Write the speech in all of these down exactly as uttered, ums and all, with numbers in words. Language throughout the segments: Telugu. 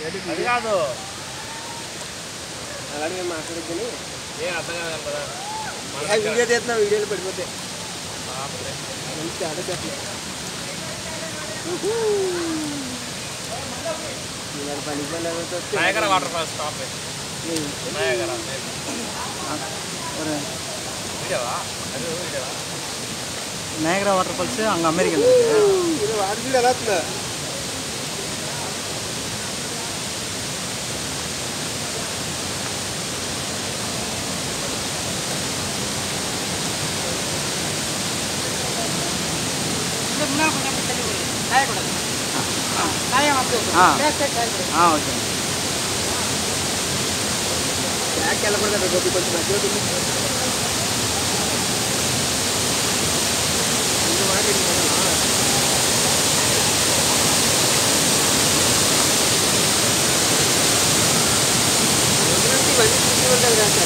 అది కాదు అలాగే మాట్లాడుకొని ఏ అర్థం కాదు కదా వీడియో తీస్తున్నా వీడియోలు పడిపోతే మంచి ఆడ చెప్పలేదు పని Niagara water falls stop Niagara వీడియోవా అది వీడియోవా నయాగరా వాటర్ ఫాల్స్ అంగ అమెరికా వాటర్ వీడియో ఎలా వస్తుందా ఓకే బ్యాక్ వెళ్ళకూడదు గోపి కొంచెం మధ్యలో ఇవన్నీ చూసి ఉంటారు కదా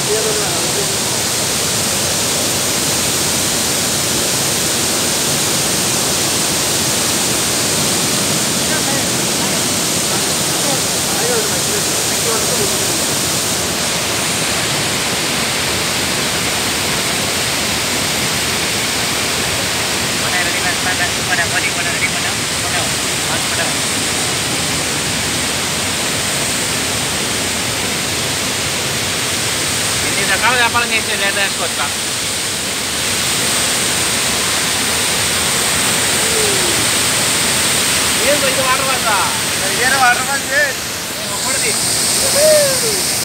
ఎన్ని రకాల వ్యాపారం చేసే లేదా వేసుకోవచ్చా ఏం ఇది వాటర్ పడతా వాటర్ ఫాల్స్ ఒక్కడిది